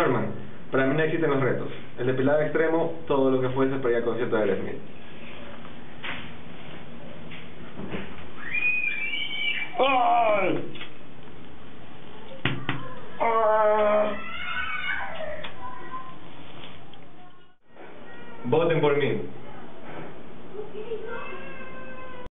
Norman, para mí no existen los retos. El depilado extremo, todo lo que fuese para ir al concierto de Smith. ¡Ay! ¡Ah! Voten por mí.